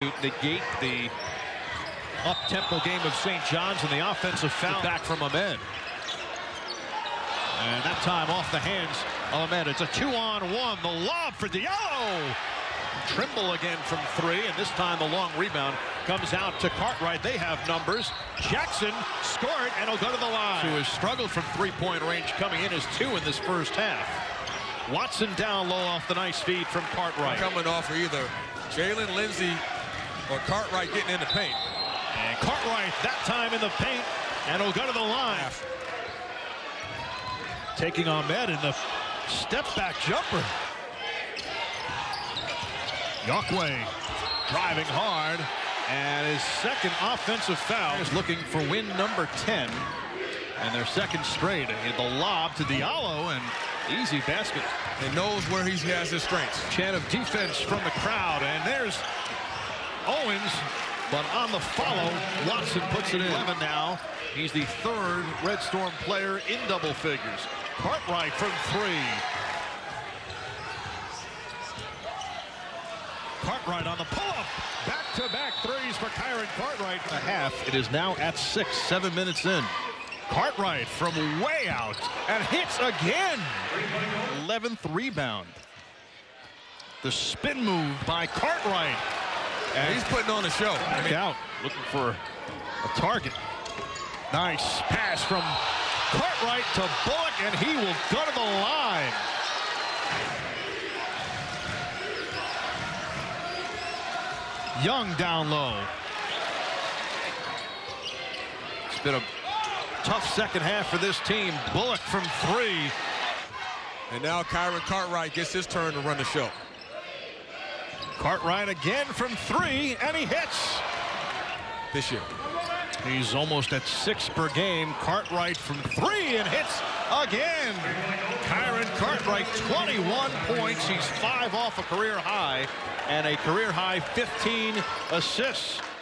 negate the up-tempo game of St. John's, and the offensive foul back from Ahmed. And that time off the hands of Ahmed. It's a 2-on-1. The lob for Diallo. Trimble again from 3, and this time the long rebound comes out to Cartwright. They have numbers. Jackson scored, and he'll go to the line. Who has struggled from three-point range, coming in as 2 in this first half. Watson down low off the nice feed from Cartwright. Coming off of either Jalen Lindsey or Cartwright getting in the paint. And Cartwright that time in the paint, and he'll go to the line. Taking Ahmed in the step-back jumper. Yokwe driving hard, and his second offensive foul is looking for win number 10, and their second straight. The lob to Diallo, and easy basket. He knows where he has his strengths. Chant of defense from the crowd, and there's Owens, but on the follow, Watson puts it in. 11 now. He's the 3rd Red Storm player in double figures. Cartwright from 3. Cartwright on the pull-up. Back-to-back threes for Kyron Cartwright. A half. It is now at 6, 7 minutes in. Cartwright from way out and hits again. 11th rebound. The spin move by Cartwright. And he's putting on a show. Back out, looking for a target. Nice pass from Cartwright to Bullock, and he will go to the line. Young down low. It's been a tough second half for this team. Bullock from 3. And now Kyron Cartwright gets his turn to run the show. Cartwright again from 3, and he hits. This year. He's almost at 6 per game. Cartwright from 3 and hits again. Kyron Cartwright, 21 points. He's 5 off a career high, and a career high 15 assists.